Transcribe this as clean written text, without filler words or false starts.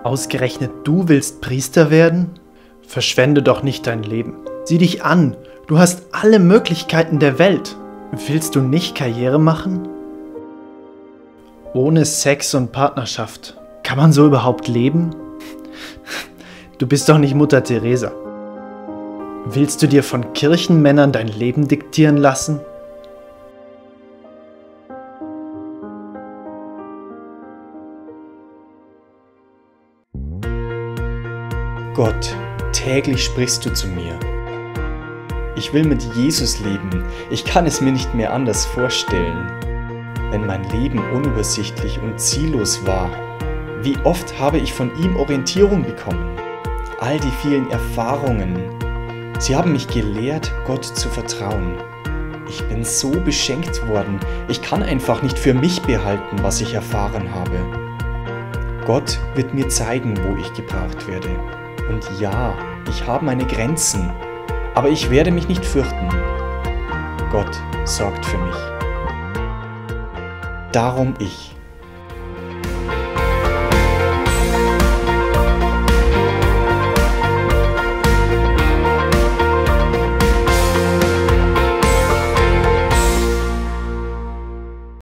Ausgerechnet du willst Priester werden? Verschwende doch nicht dein Leben. Sieh dich an, du hast alle Möglichkeiten der Welt. Willst du nicht Karriere machen? Ohne Sex und Partnerschaft. Kann man so überhaupt leben? Du bist doch nicht Mutter Teresa. Willst du dir von Kirchenmännern dein Leben diktieren lassen? Gott, täglich sprichst du zu mir. Ich will mit Jesus leben, ich kann es mir nicht mehr anders vorstellen. Wenn mein Leben unübersichtlich und ziellos war, wie oft habe ich von ihm Orientierung bekommen? All die vielen Erfahrungen, sie haben mich gelehrt, Gott zu vertrauen. Ich bin so beschenkt worden, ich kann einfach nicht für mich behalten, was ich erfahren habe. Gott wird mir zeigen, wo ich gebraucht werde. Und ja, ich habe meine Grenzen, aber ich werde mich nicht fürchten. Gott sorgt für mich. Darum ich.